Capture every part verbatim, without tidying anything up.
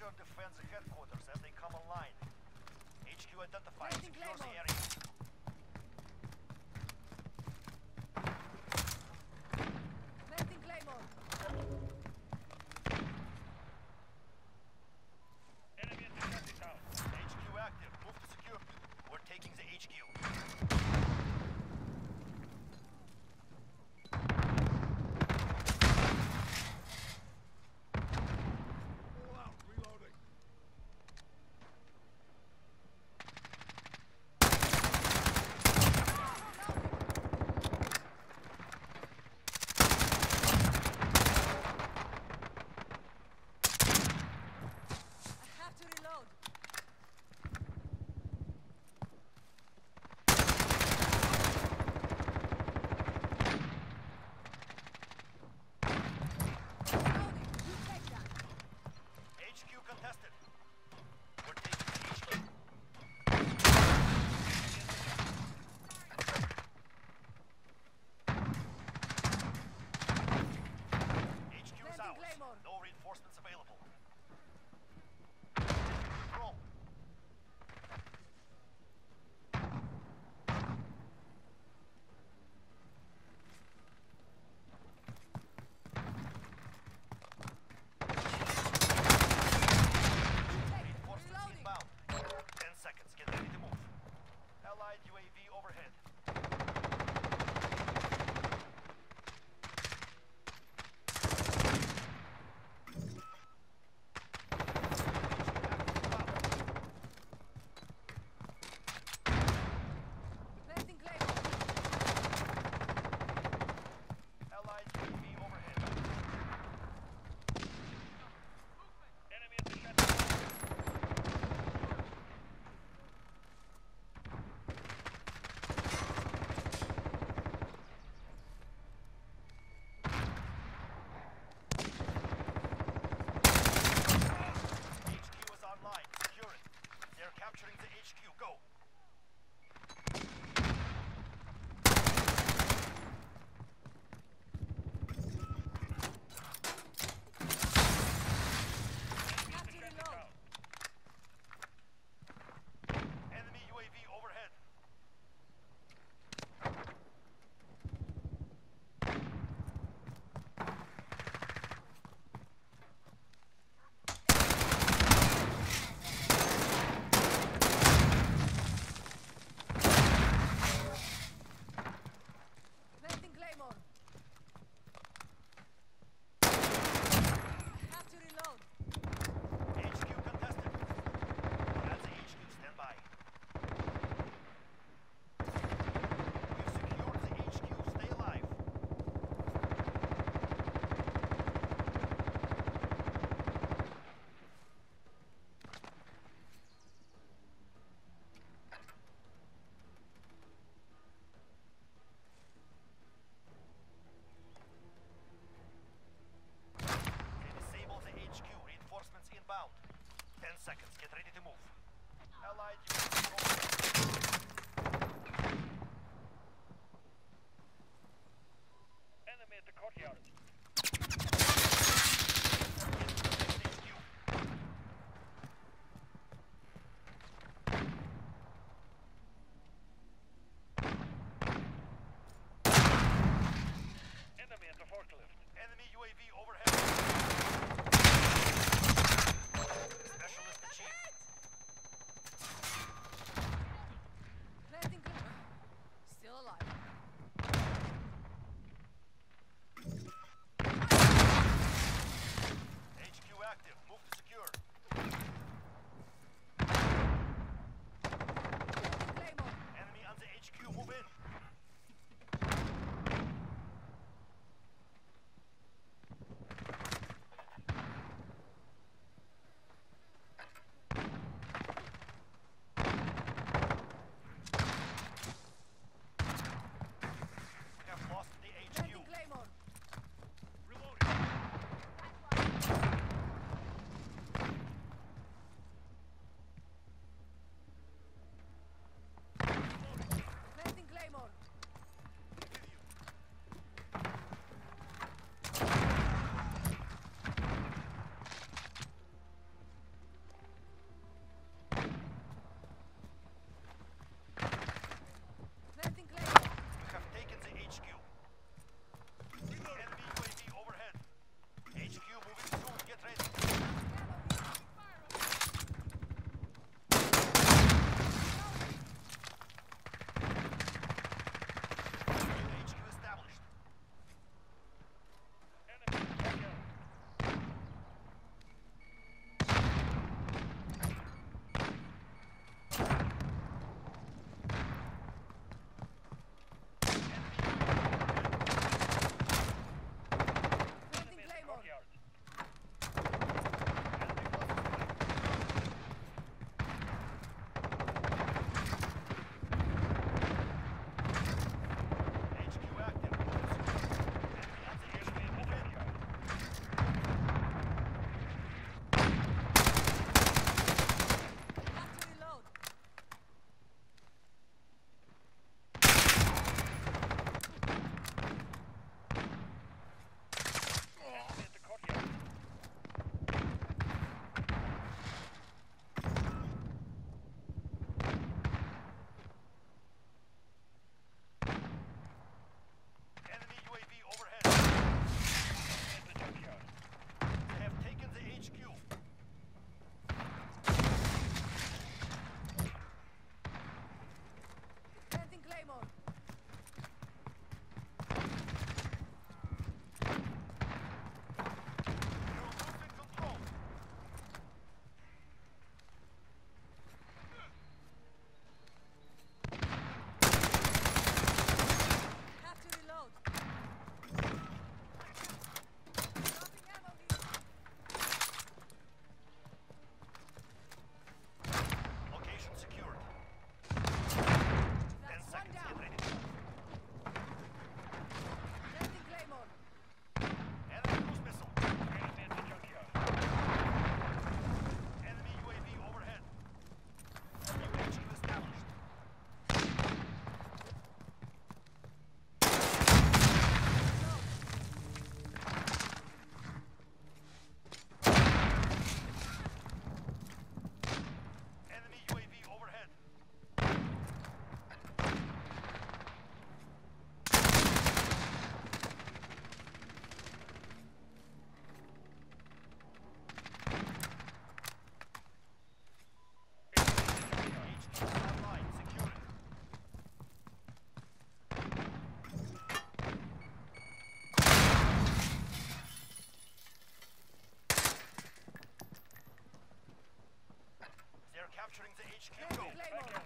Secure defense headquarters as they come online. H Q identified. Planting Secure the Claymore. area. Planting Claymore. Enemy at the shanty town. H Q active. Move to secure. We're taking the H Q. Contested. We're taking the H Q. H Q is ours. No reinforcements available. Roll. Seconds, get ready to move. Allied U A V overhead. Planting Claymore. Allied U A V overhead. Enemy at the shanty. Online. Secure it. They're capturing the H Q. Go. Capturing load. Enemy U A V overhead. Inbound. Ten seconds. Get ready to move. Allied U A V overhead. Enemy at the courtyard. H Q. Enemy at the forklift. Enemy U A V overhead. Specialist achieved. Planting Claymore. Still alive. H Q active. Move to secure. Planting Claymore. Enemy on the H Q. Move in. H Q, go. Claymore.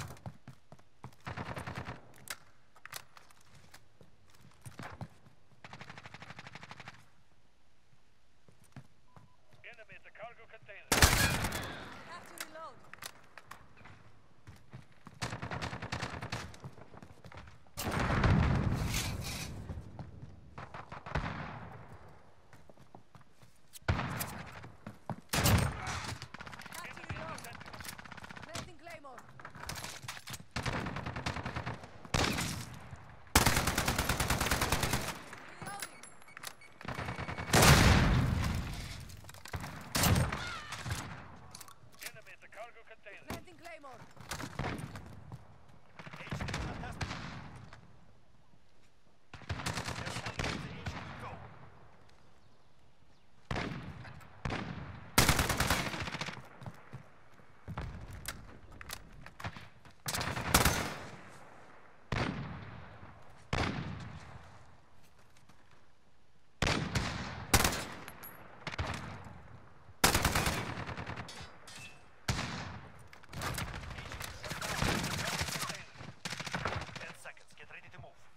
Enemy at the cargo container. Have to reload. Have to reload. Planting Claymore. Reloading. Enemy at the cargo container. Planting Claymore. H Q contested. They're capturing the H Q, go. Ten seconds. Get ready to move.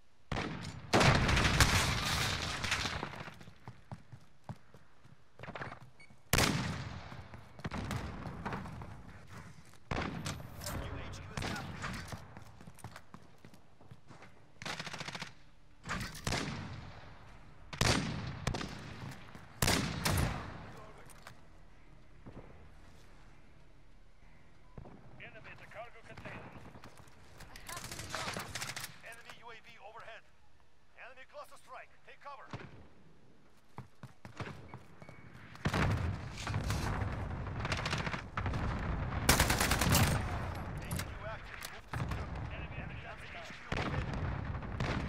New H Q established. Enemy at the cargo container. I have to reload. Enemy U A V overhead. Enemy cluster strike. Take cover. H Q active. Move to secure. Enemy at the H Q overhead.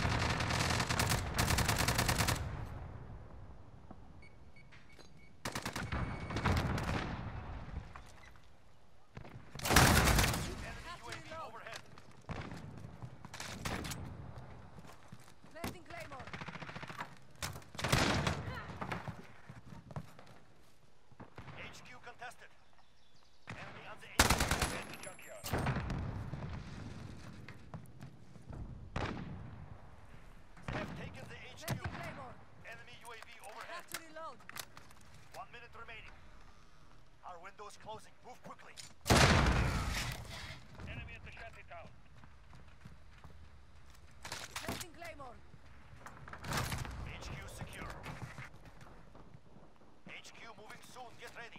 Enemy Have U A to V reload. overhead. Planting Claymore. H Q contested. Enemy on the H Q. At the junkyard. They have taken the H Q. Planting Claymore. Enemy U A V I overhead. have to reload. One minute remaining. Our window is closing. Move quickly. Enemy at the shanty town. Planting Claymore. H Q secure. H Q moving soon. Get ready.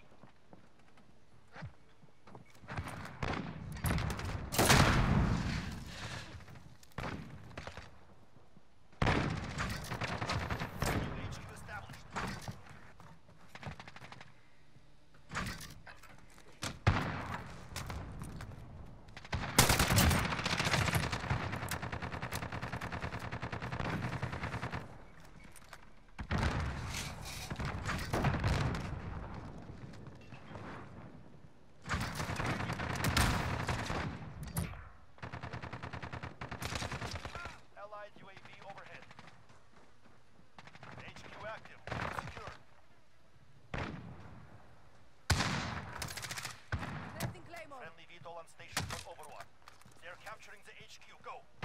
New H Q established. Allied U A V overhead. H Q active. Secure. Planting Claymore. Friendly V TOL on station for Overwatch. They're capturing the H Q. Go.